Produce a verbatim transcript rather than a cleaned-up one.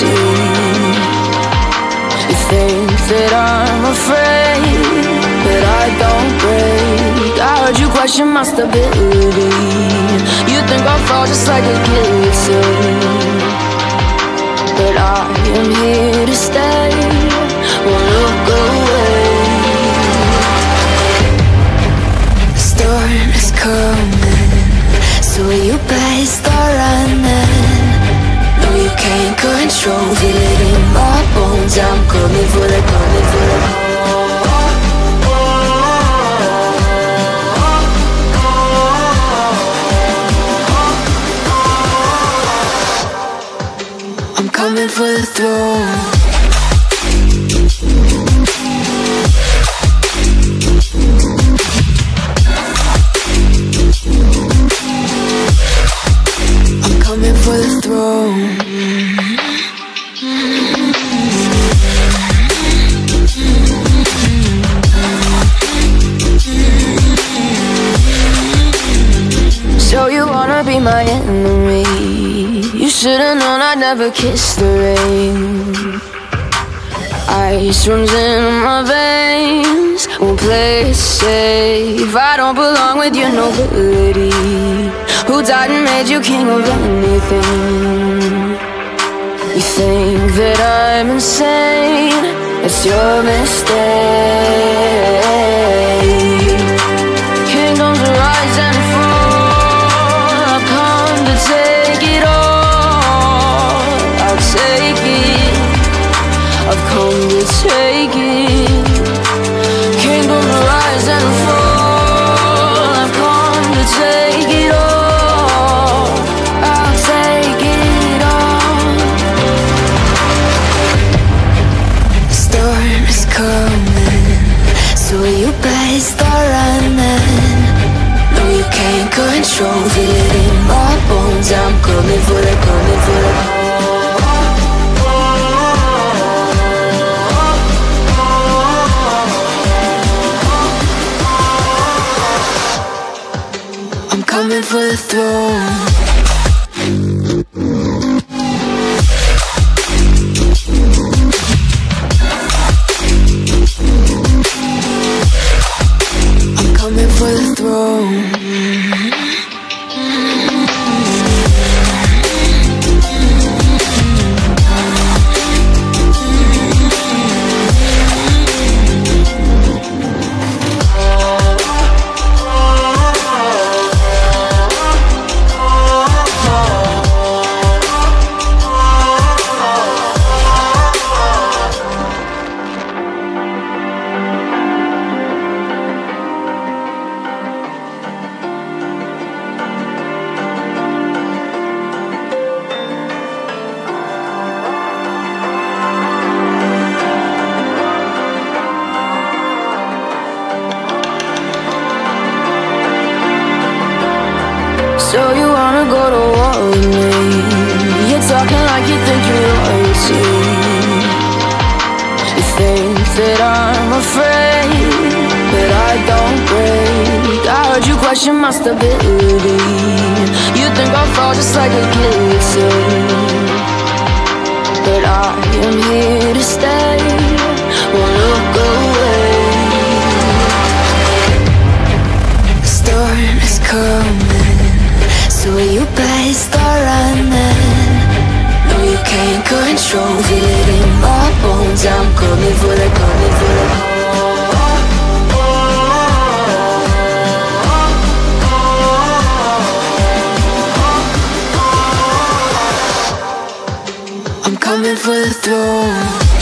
royalty. You think that I'm afraid, but I don't break. I heard you question my stability. You think I'll fall just like a guillotine, but I am here to stay. Won't look away. The storm is coming, so you better start running. No, you can't control, feel it in my bones. I'm coming for the, coming for the. I'm coming for the throne. For the throne. So you wanna be my enemy? You should've known I'd never kiss the rain. Ice runs in my veins, won't play it safe. I don't belong with your nobility. Who died and made you king of anything? You think that I'm insane? It's your mistake. Kingdoms rise and fall. I've come to take it all. I'll take it. I've come to take it. Kingdoms rise and fall. I've come to take it all. So you better start running. No, you can't control, feel it in my bones. I'm coming for the, coming for the. I'm coming for the throne. For the throne. So you wanna go to war with me? You're talking like you think you're royalty. You think that I'm afraid, but I don't break. I heard you question my stability. You think I'll fall just like a guillotine, but I am here to stay. Won't look away. The storm is coming, so you better start running. No, you can't control, feel it in my bones. I'm coming for the, coming for the. I'm coming for the throne.